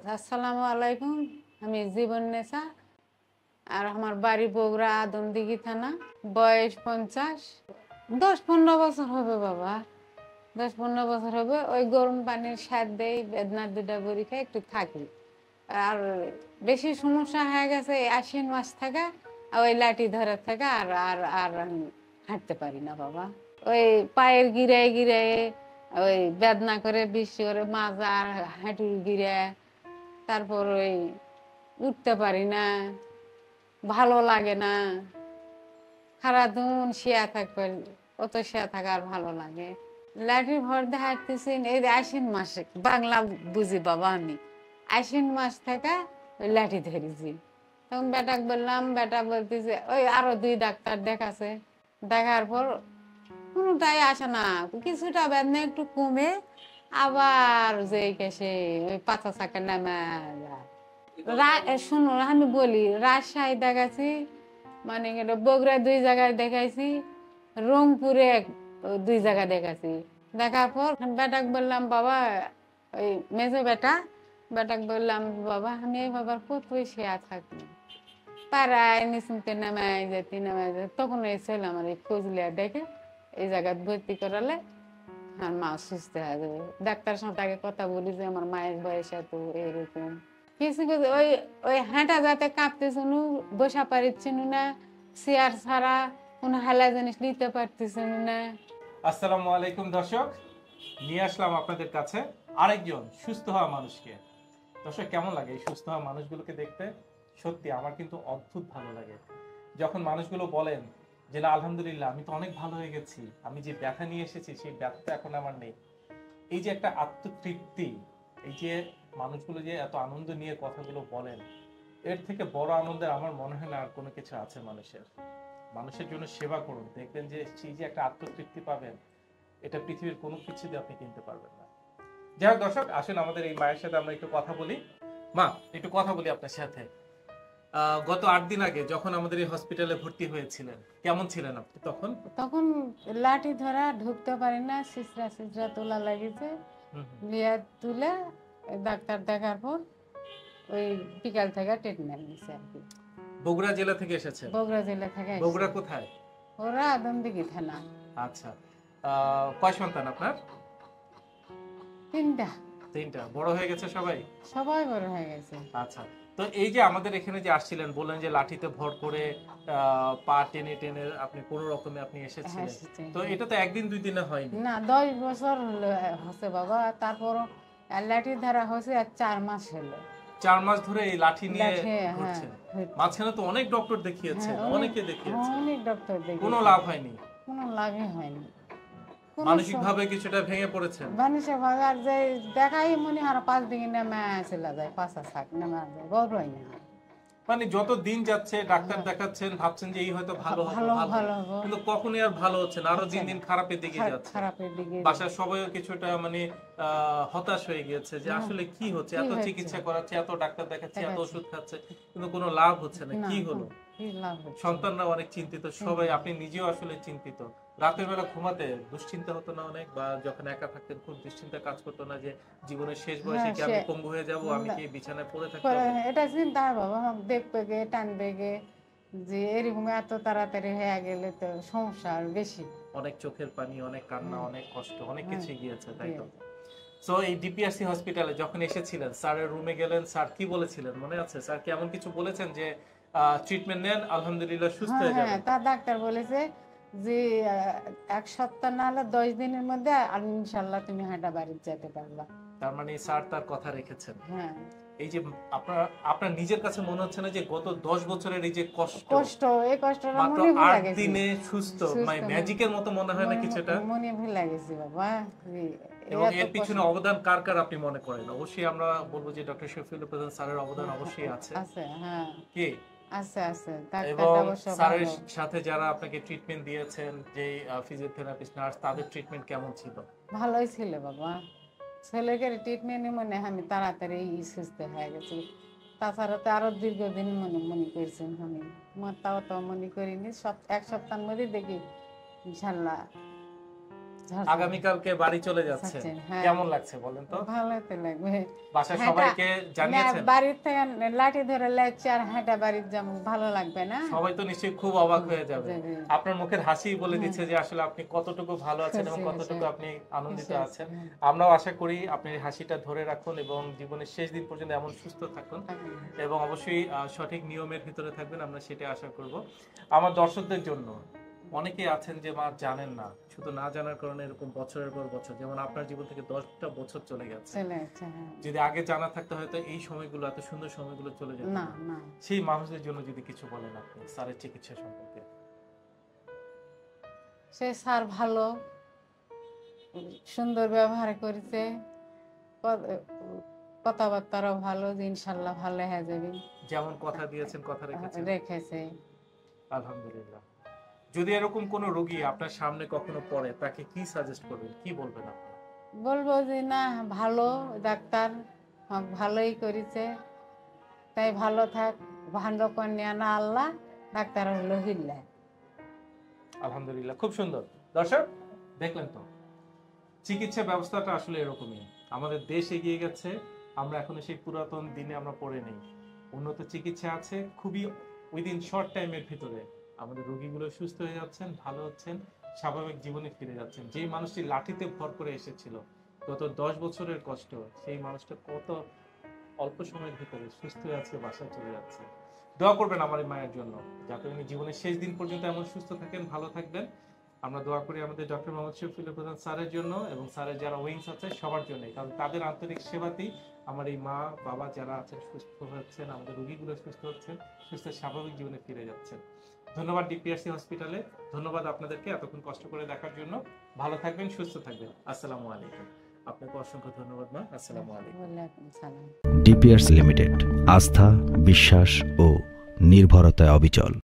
আসসালামু আলাইকুম। আমি জীবন নেশা আর আমার বাড়ি বগুড়া আদমদিঘি থানা। বয়স 50, 10-15 বছর হবে বাবা, 10-15 বছর হবে। ওই গরম পানির স্বাদ দেই, বেদনার দুটা বড়ি খাই, একটু থাকি। আর বেশি সমস্যা হয়ে গেছে আশ্বিন মাস থাকা, ওই লাঠি ধরে থাকা, আর আর আর আমি হাঁটতে পারি না বাবা। ওই পায়ের গিরায় গিরায় ওই বেদনা করে, বেশি করে মাজা আর হাঁটুর গিরায়। তারপর ওই উঠতে পারি না, ভালো লাগে না, সারাদিন শিয়া থাকবে, অত শিয়া থাকা আর ভালো লাগে। লাঠি ভর দিয়ে হাঁটতেছি এই আশ্বিন মাসে, বাংলা বুঝি বাবা আমি। আশ্বিন মাস থেকে ওই লাঠি ধরেছি। তখন বেটাকে বললাম, বেটা বলতেছে ওই আরো 2 ডাক্তার দেখাছে। দেখার পর কোনোটাই আসে না, কিছুটা বেদনা একটু কমে আবার যে সে ওই পাতা চাকা নামে যায়। শুনো আমি বলি, রাজশাহী দেখাচ্ছি, মানে বগুড়া 2 জায়গায় দেখাইছি, রংপুরে 2 জায়গায় দেখাচ্ছি। দেখার পর বেটাকে বললাম, বাবা ওই মেজো বেটাকে বললাম, বাবা আমি এই বাবার কতই শেয়া থাকি, পাড়ায় নিশ্চিন্তে নামাই যেতে তখন এই ছেলে আমার এই ফজলিয়া ডেকে এই জায়গায় ভর্তি করালে আর মা সুস্থ হয়ে যাবে। ডাক্তার সাথে আগে কথা বলি যে আমার মায়ের বয়স এত, এরকম কিছু কিছু ওই ওই হাঁটা যাতে কাঁপতেছিল, বসা পারিছিল না, চেয়ার ছাড়া কোনো হালা জিনিস নিতে পারতেছিল না। আসসালামু আলাইকুম দর্শক, নিয়ে আসলাম আপনাদের কাছে আরেকজন সুস্থ হওয়া মানুষকে। দর্শক, কেমন লাগে এই সুস্থ হওয়া মানুষগুলোকে দেখতে? সত্যি আমার কিন্তু অদ্ভুত ভালো লাগে যখন মানুষগুলো বলেন যে না আলহামদুলিল্লাহ আমি তো অনেক ভালো হয়ে গেছি, আমি যে ব্যথা নিয়ে এসেছি সেই ব্যথাটা এখন আমার নেই। এই যে একটা আত্মতৃপ্তি, এই যে মানুষগুলো যে এত আনন্দ নিয়ে কথাগুলো বলেন, এর থেকে বড় আনন্দের আমার মনে হয় না আর কোনো কিছু আছে। মানুষের জন্য সেবা করুন, দেখবেন যে সেই যে একটা আত্মতৃপ্তি পাবেন, এটা পৃথিবীর কোনো কিছু দিয়ে আপনি কিনতে পারবেন না। যাই হোক দর্শক, আসেন আমাদের এই মায়ের সাথে আমরা একটু কথা বলি। মা, একটু কথা বলি আপনার সাথে। গত 8 দিন আগে যখন আমাদের এই হসপিটালে ভর্তি হয়েছিলেন, কেমন ছিলেন আপনি তখন? তখন লাঠি ধরা, ঢুকতে পারি না, সিসরা তোলা লাগিয়েছে, লিয়া তুলে ডাক্তার দেখার পর ওই বিকাল থেকে ট্রিটমেন্ট নিছে আর কি। বগুড়া জেলা থেকে এসেছে? বগুড়া জেলা থেকে। বগুড়া কোথায়? ওরা আদমদিঘি থানা। আচ্ছা, কয় সন্তান আপনার? 3টা। বড় হয়ে গেছে সবাই? সবাই বড় হয়ে গেছে। আচ্ছা, তো এই যে আমাদের এখানে যে আসছিলেন, বললেন যে লাঠিতে ভর করে পা টেনে টেনে আপনি কোনো রকমে আপনি এসেছিলেন, তো এটা তো একদিন 2 দিনে হয়নি না, 10 বছর হচ্ছে বাবা। তারপর লাঠি ধরা হয়েছে আর 4 মাস হলো। 4 মাস ধরে এই লাঠি নিয়ে ঘুরছেন। মাঝখানে তো অনেক ডক্টর দেখিয়েছেন, অনেকে দেখিয়েছেন, অনেক ডক্টর দেখিয়েছেন, কোনো লাভ হয়নি। কোনো লাভই হয়নি। মানসিক ভাবে কিছুটা ভেঙে পড়েছেন? মানসিক ভাবে আর যে দেখাই মনে আর 5 দিন নেমে চলে যায়, পাঁচা থাক নেমে যায়, বড় হয় না। মানে যত দিন যাচ্ছে ডাক্তার দেখাচ্ছেন, ভাবছেন যে এই হয়তো ভালো হবে, কিন্তু কখনোই আর ভালো হচ্ছে না, আরো দিন দিন খারাপের দিকে যাচ্ছে। বাসার সবাইও কিছুটা মানে হতাশ হয়ে গিয়েছে যে আসলে কি হচ্ছে, এত চিকিৎসা করাচ্ছে, এত ডাক্তার দেখাচ্ছে, এত ওষুধ খাচ্ছে, কিন্তু কোনো লাভ হচ্ছে না, কি হলো? সন্তানরা অনেক চিন্তিত, সবাই, আপনি নিজেও আসলে চিন্তিত। রাতের বেলা ঘুমাতে দুশ্চিন্তা হতো না অনেক? বা যখন একা থাকতেন খুব দুশ্চিন্তা কাজ করতো না যে জীবনের শেষ বয়সে কি আমি পঙ্গু হয়ে যাব, আমি কি বিছানায় পড়ে থাকতে হবে? এটা চিন্তা হয় বাবা, দেখবে গে টানবে গে, যে এরকম এত তাড়াতাড়ি হয়ে গেলে তো সমস্যা আর বেশি। অনেক চোখের পানি, অনেক কান্না, অনেক কষ্ট, অনেক কিছু গিয়েছে, তাই তো? সো এই ডিপিআরসি হসপিটালে যখন এসেছিলেন, স্যারের রুমে গেলেন, স্যার কি বলেছিলেন মনে আছে? স্যার কি এমন কিছু বলেছেন যে ট্রিটমেন্ট নেন, আলহামদুলিল্লাহ সুস্থ হয়ে যাবেন? হ্যাঁ, তার ডাক্তার বলেছে যে 1 সপ্তাহ না হলে 10 দিনের মধ্যে ইনশাআল্লাহ তুমি হাঁটা বাড়ি যেতে পারবা। তার মানে স্যার তার কথা রেখেছেন। হ্যাঁ। এই যে আপনার নিজের কাছে মনে হচ্ছে না যে গত 10 বছরের এই যে কষ্ট, এই কষ্টটা মাত্র মনে ভুলে 8 গেছে। দিনে সুস্থ, মানে ম্যাজিকের মতো মনে হয় না কিছুটা? মনে ভুলে গেছে বাবা। এবং এর পিছনে অবদান কার কার আপনি মনে করেন? অবশ্যই আমরা বলবো যে ডক্টর শফিউল্লাহ প্রধান স্যারের অবদান অবশ্যই আছে। হ্যাঁ, কি আছে। এবং স্যারের সাথে যারা আপনাকে ট্রিটমেন্ট দিয়েছেন, যে ফিজিওথেরাপিস্ট, নার্স, তাদের ট্রিটমেন্ট কেমন ছিল? ভালোই ছিল বাবা। ছেলেকে ট্রিটমেন্ট মনে আমি তাড়াতাড়ি সুস্থ হয়ে গেছি। তাছাড়া তো আরো দীর্ঘদিন মনে করছেন, আমি তাও তো মনে করিনি। 1 সপ্তাহের মধ্যে দেখি ইনশাল্লাহ আগামীকালকে বাড়ি চলে যাচ্ছে, হ্যাঁ। কেমন লাগছে বলেন তো? ভালো তো লাগবে। বাসায় সবাইকে জানিয়েছেন? বাড়ির থেকে লাঠি ধরে লেকচার হেঁটে বাড়ির যেমন ভালো লাগবে না? সবাই তো নিশ্চয়ই খুব অবাক হয়ে যাবে। আপনার মুখের হাসি বলে দিচ্ছে যে আসলে আপনি কতটুকু ভালো আছেন এবং কতটুকু আপনি আনন্দিত আছেন। আমরাও আশা করি আপনি হাসিটা ধরে রাখুন এবং জীবনের শেষ দিন পর্যন্ত এমন সুস্থ থাকুন এবং অবশ্যই সঠিক নিয়মের ভিতরে থাকবেন, আমরা সেটা আশা করব। আমার দর্শকদের জন্য অনেকে আছেন যে মা জানেন না, শুধু না জানার কারণে এরকম বছরের পর বছর, যেমন আপনার জীবন থেকে 10টা বছর চলে গেছে, যদি আগে জানা থাকতে হয়তো এই সময়গুলো, এত সুন্দর সময়গুলো চলে যেত না। সেই মানুষদের জন্য যদি কিছু বলেন আপনি স্যারের চিকিৎসা সম্পর্কে। সে স্যার ভালো, সুন্দর ব্যবহার করেছে, কথাবার্তারও ভালো, ইনশাল্লাহ ভালো হয়ে যাবে। যেমন কথা দিয়েছেন কথা রেখেছে। আলহামদুলিল্লাহ। যদি এরকম কোন রোগী আপনার সামনে কখনো পড়ে, তাকে কি সাজেস্ট করবেন, কি বলবেন আপনি? বলবো যে না, ভালো ডাক্তার, ভালোই করেছে, তাই ভালো থাক, ভান্ড কন্যা না আল্লাহ, ডাক্তার হলো হিল্লা। আলহামদুলিল্লাহ, খুব সুন্দর। দর্শক দেখলেন তো, চিকিৎসা ব্যবস্থাটা আসলে এরকমই। আমাদের দেশ এগিয়ে গেছে, আমরা এখন সেই পুরাতন দিনে আমরা পড়ে নেই। উন্নত চিকিৎসা আছে, খুবই উইদিন শর্ট টাইমের ভিতরে আমাদের রোগীগুলো সুস্থ হয়ে যাচ্ছেন, ভালো হচ্ছেন, স্বাভাবিক জীবনে ফিরে যাচ্ছেন। যে মানুষটি লাঠিতে ভর করে এসেছিল, গত 10 বছরের কষ্ট, সেই মানুষটা কত অল্প সময়ের ভিতরে সুস্থ হয়ে আজকে বাসায় চলে যাচ্ছে। দোয়া করবেন আমার এই মায়ের জন্য, যাতে উনি জীবনের শেষ দিন পর্যন্ত এমন সুস্থ থাকেন, ভালো থাকবেন। আমরা দোয়া করি আমাদের ডক্টর.Md. Shafiullah Prodhan স্যারের জন্য এবং স্যারের যারা উইংস আছে সবার জন্য, কারণ তাদের আন্তরিক সেবাতেই আমার এই মা বাবা যারা আছেন সুস্থ হচ্ছেন, আমাদের রোগীগুলো সুস্থ হচ্ছেন, সুস্থ স্বাভাবিক জীবনে ফিরে যাচ্ছেন। ধন্যবাদ ডিপিআরসি হসপিটালে, ধন্যবাদ আপনাদেরকে এতক্ষণ কষ্ট করে দেখার জন্য। ভালো থাকবেন, সুস্থ থাকবেন। আসসালামু আলাইকুম। আপনাকে অসংখ্য ধন্যবাদ মা। আসসালামু আলাইকুম। ডিপিআরসি লিমিটেড, আস্থা, বিশ্বাস ও নির্ভরতায় অবিচল।